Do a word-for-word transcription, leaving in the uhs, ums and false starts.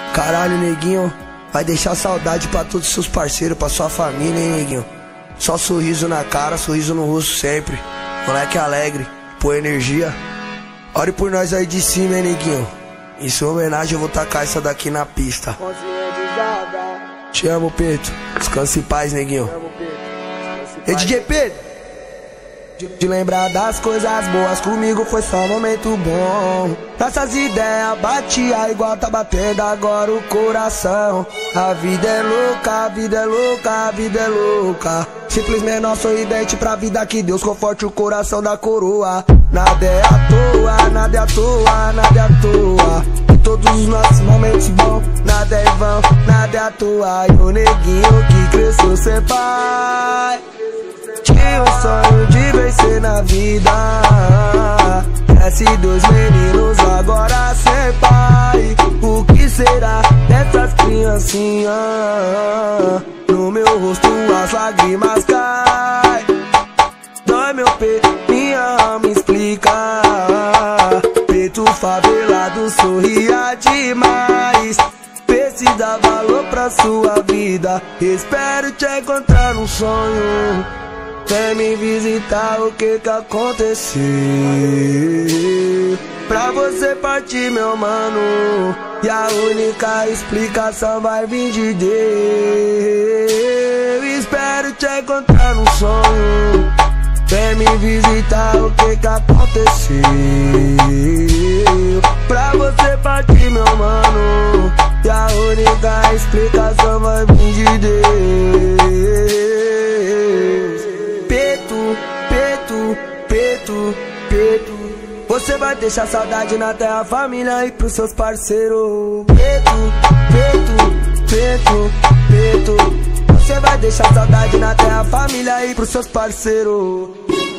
Caralho, neguinho, vai deixar saudade pra todos os seus parceiros, pra sua família, hein, neguinho? Só sorriso na cara, sorriso no rosto sempre. Moleque alegre, pô energia. Ore por nós aí de cima, hein, neguinho? Em sua homenagem eu vou tacar essa daqui na pista. Te amo, Pedro. Descanse em paz, neguinho. Ei, D J Pedro, de lembrar das coisas boas, comigo foi só um momento bom. Nossas ideias batia igual tá batendo agora o coração. A vida é louca, a vida é louca, a vida é louca. Simplesmente nosso sorridente pra vida, que Deus conforte o coração da coroa. Nada é à toa, nada é à toa, nada é à toa. E todos os nossos momentos bons, nada é vão, nada é à toa. E o neguinho que cresceu sem pai tinha um sonho de vencer na vida. Esses dois meninos agora sem pai. O que será dessas criancinhas? No meu rosto as lágrimas caem. Dói meu peito, minha alma explica. Peito favelado sorria demais. Precisa dar valor pra sua vida. Espero te encontrar num sonho. Vem me visitar, o que que aconteceu? Pra você partir, meu mano, e a única explicação vai vir de Deus. Espero te encontrar no sonho. Vem me visitar, o que que aconteceu? Pra você partir, meu mano, e a única explicação vai vir de Deus. Peito, peito, você vai deixar saudade na terra, família e pros seus parceiros. Peito, peito, peito, peito, você vai deixar saudade na terra, família e pros seus parceiros.